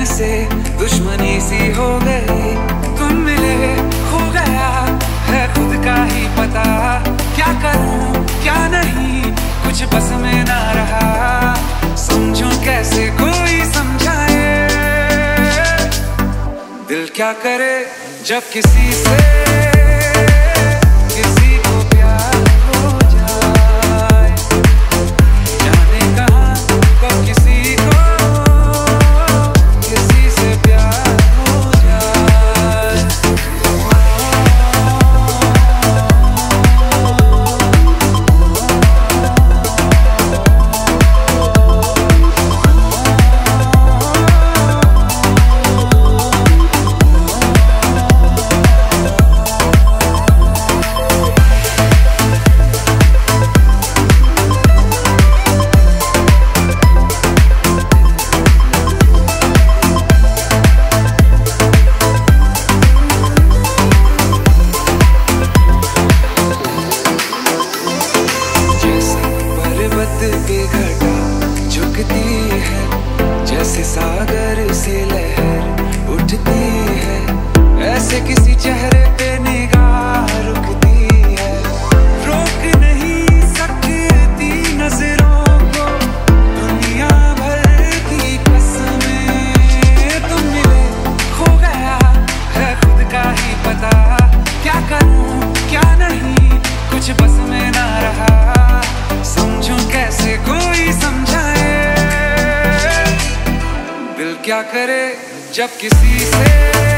चैन से दुश्मनी सी हो गई। तुम मिले खो गया है खुद का ही पता, क्या करूं क्या नहीं कुछ बस में ना रहा। समझूं कैसे कोई समझाए, दिल क्या करे जब किसी से किसी को प्यार हो जाए। जाने कहां कब किसी को किसी से प्यार हो जाए। पे घटा झुकती है, जैसे सागर से लहर उठती है। ऐसे किसी चेहरे पे निगाह रुकती है, रोक नहीं सकती नजरों को दुनिया भर की कसमें। तुम मिले खो गया है खुद का ही पता, क्या करूं क्या नहीं कुछ बस में ना रहा। समझूं कैसे कोई समझाए, दिल क्या करे जब किसी से